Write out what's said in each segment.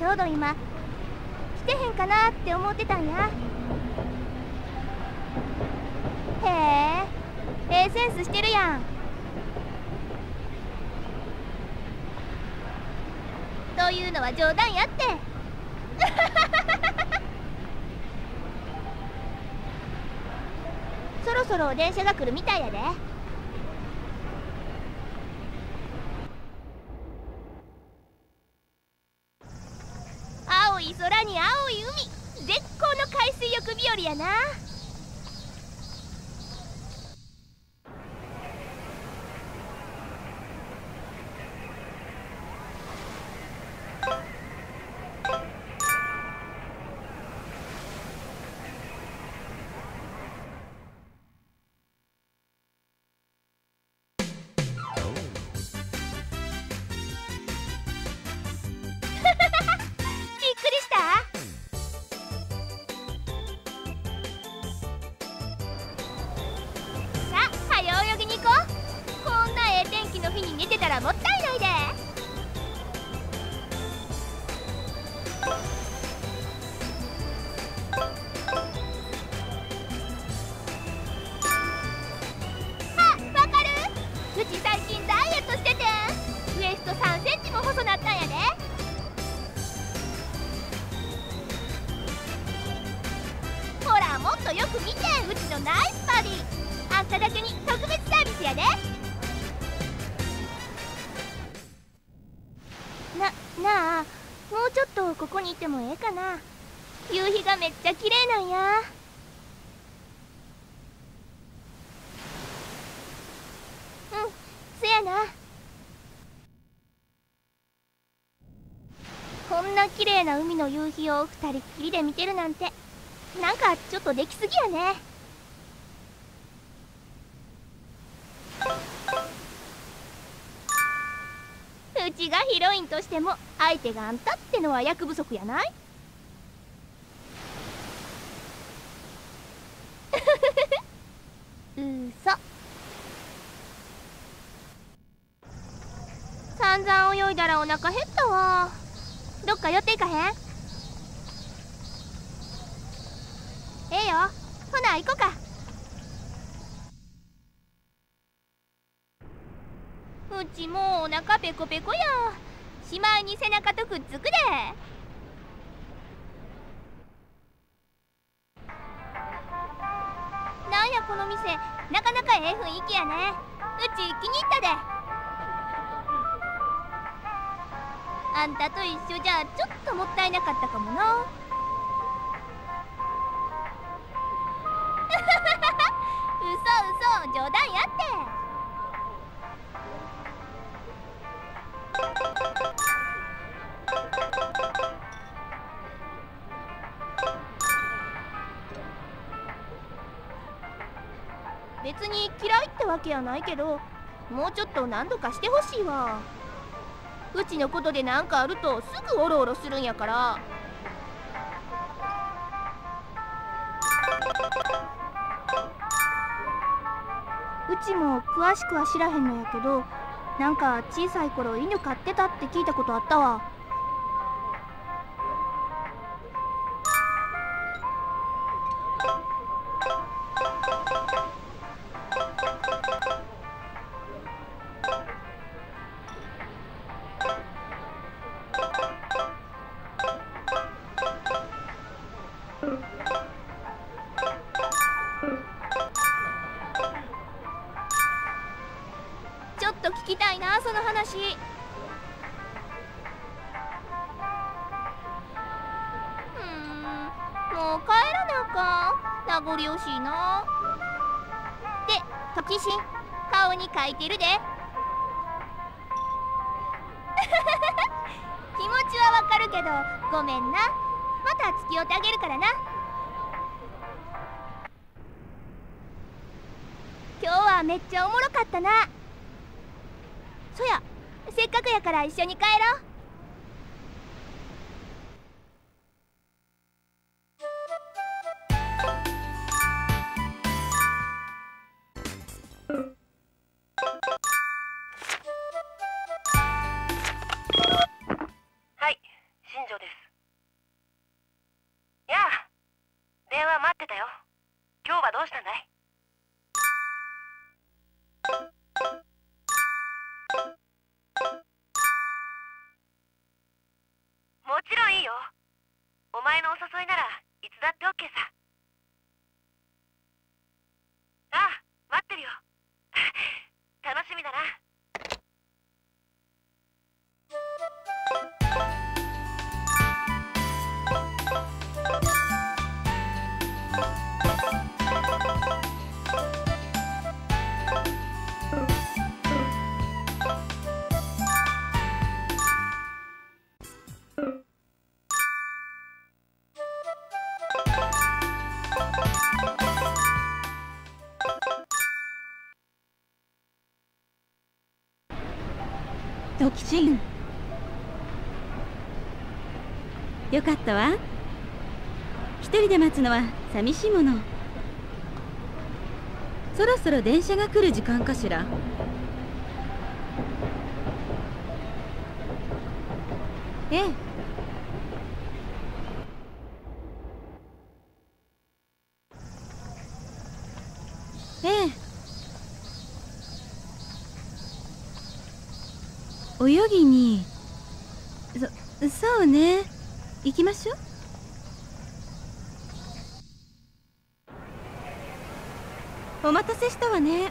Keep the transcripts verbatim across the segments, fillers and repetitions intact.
ちょうど今来てへんかなって思ってたんや。へえ、ええセンスしてるやん。というのは冗談やって。そろそろ電車が来るみたいやで。青い空に青い海、絶好の海水浴日和やな。もったいないで。あ、わかる？うち最近ダイエットしててウエストさんセンチも細なったんやで。ほら、もっとよく見て、うちのナイスバディ。あんただけに特別サービスやで。な、なあ、もうちょっとここにいてもええかな。夕日がめっちゃ綺麗なんや。うん、そやな。こんな綺麗な海の夕日を二人っきりで見てるなんて、なんかちょっとできすぎやね。うちがヒロインとしても相手があんたってのは役不足やない？うそ。散々泳いだらお腹減ったわ。どっか寄っていかへん？ええよ、ほな行こか。うちもうお腹ペコペコや。しまいに背中とくっつくで。なんやこの店、なかなかええ雰囲気やね。うち気に入ったで。あんたと一緒じゃちょっともったいなかったかもな。うそうそ、冗談やって。別に嫌いってわけやないけど、もうちょっと何度かしてほしいわ。うちのことで何かあるとすぐオロオロするんやから。うちも詳しくは知らへんのやけど、なんか小さい頃犬飼ってたって聞いたことあったわ。ちょっと聞きたいな、その話。うーん、もう帰らなあかん。名残惜しいな。で、時心、顔に書いてるで。気持ちはわかるけどごめんな。また付き合ってあげるからな。今日はめっちゃおもろかったな。そや、せっかくやから一緒に帰ろう。 はい、新庄です。 どうしたんだい？もちろんいいよ。お前のお誘いならいつだってオッケーさ。ああ、待ってるよ。楽しみだな。 トキシン、よかったわ。一人で待つのは寂しいもの。そろそろ電車が来る時間かしら。ええ。ええ。泳ぎに、そ、そうね。行きましょう。お待たせしたわね。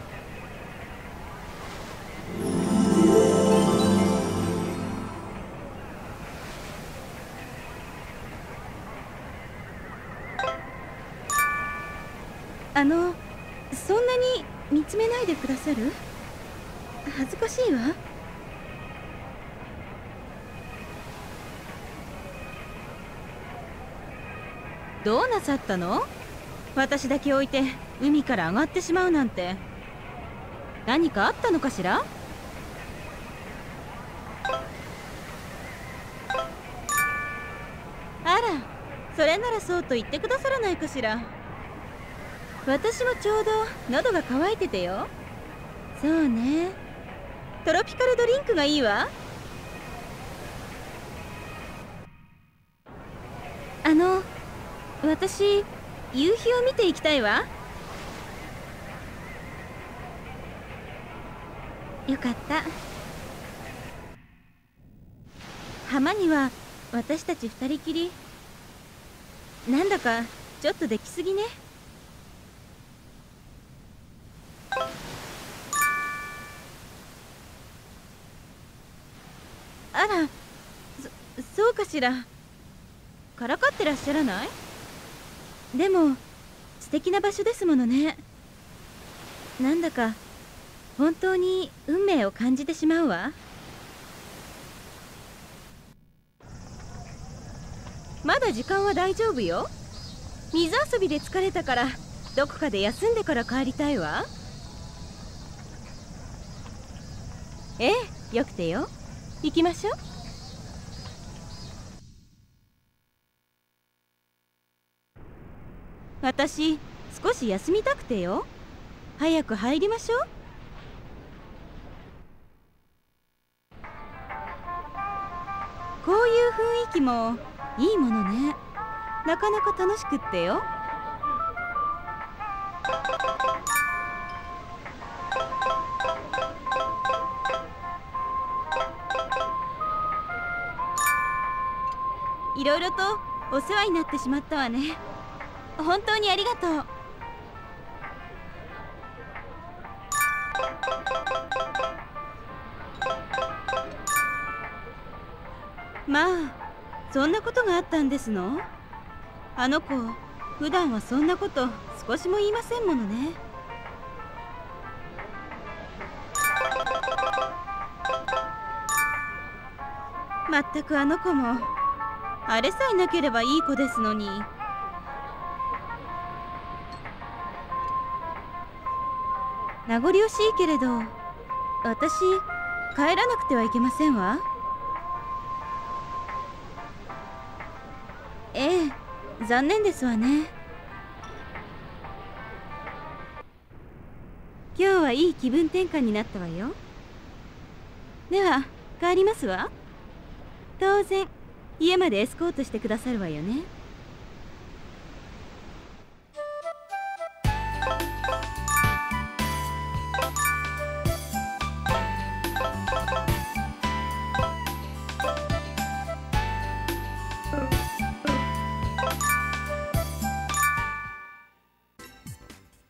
あの、そんなに見つめないでくださる？恥ずかしいわ。どうなさったの？私だけ置いて海から上がってしまうなんて。何かあったのかしら？あら、それならそうと言ってくださらないかしら。私もちょうど喉が渇いててよ。そうね。トロピカルドリンクがいいわ。あの、私、夕日を見ていきたいわ。よかった。浜には私たち二人きり。なんだかちょっとできすぎね。あら、そ、そうかしら。からかってらっしゃらない？でも素敵な場所ですものね。なんだか本当に運命を感じてしまうわ。まだ時間は大丈夫よ。水遊びで疲れたからどこかで休んでから帰りたいわ。ええ、よくてよ。行きましょう。私、少し休みたくてよ。早く入りましょう。こういう雰囲気もいいものね。なかなか楽しくってよ。いろいろとお世話になってしまったわね。本当にありがとう。まあ、そんなことがあったんですの？あの子、普段はそんなこと少しも言いませんものね。まったくあの子も、あれさえなければいい子ですのに。名残惜しいけれど、私、帰らなくてはいけませんわ。ええ、残念ですわね。今日はいい気分転換になったわよ。では、帰りますわ。当然、家までエスコートしてくださるわよね。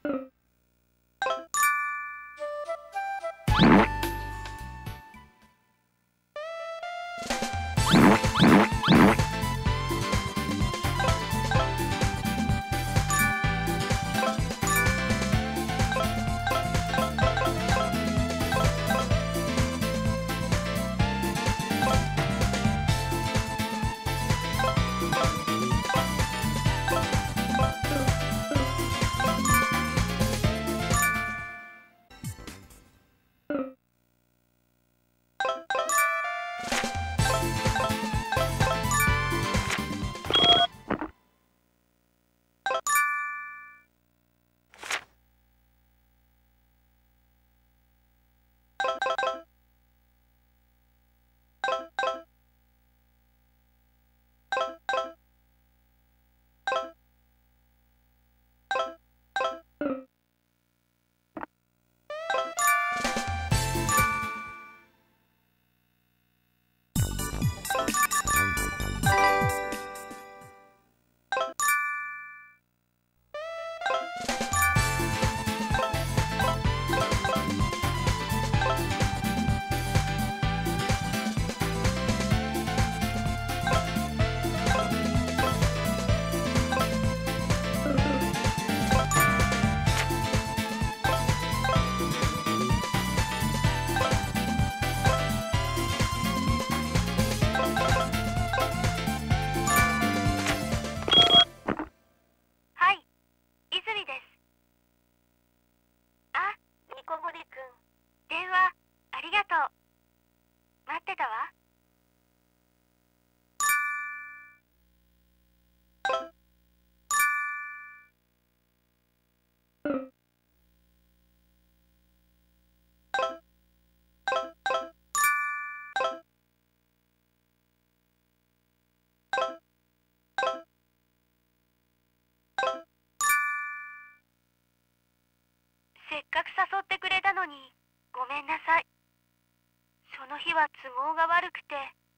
せっかく誘ってくれたのにごめんなさい。その日は都合が悪くて。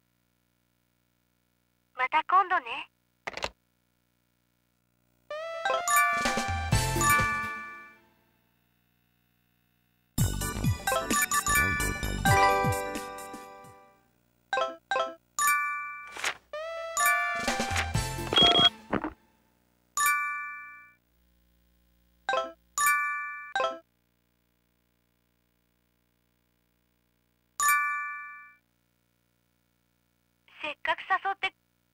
また今度ね。せっかく誘って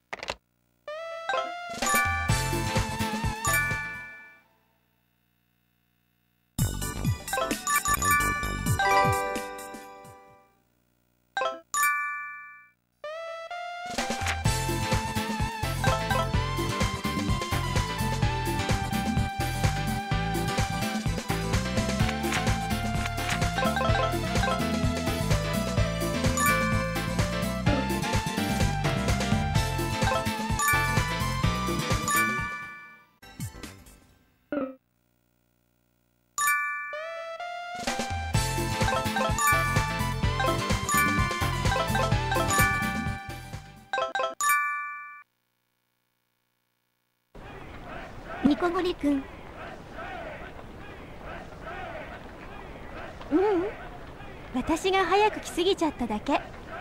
ニコゴリくん。ううん、私が早く来すぎちゃっただけ。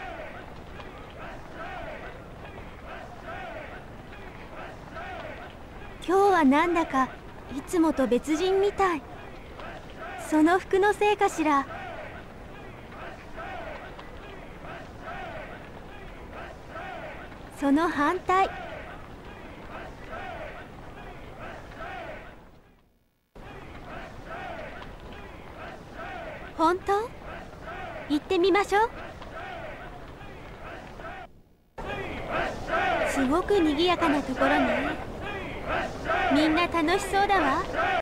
今日はなんだかいつもと別人みたい。その服のせいかしら。その反対。本当？行ってみましょう。すごく賑やかなところね。みんな楽しそうだわ。